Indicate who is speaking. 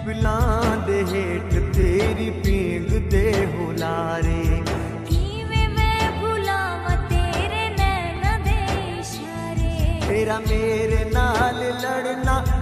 Speaker 1: पिबलां दे हेठ तेरी पींग दे हुलारे।
Speaker 2: किवें मैं भुलावां तेरे नैना दे इशारे।
Speaker 1: तेरा मेरे नाल लड़ना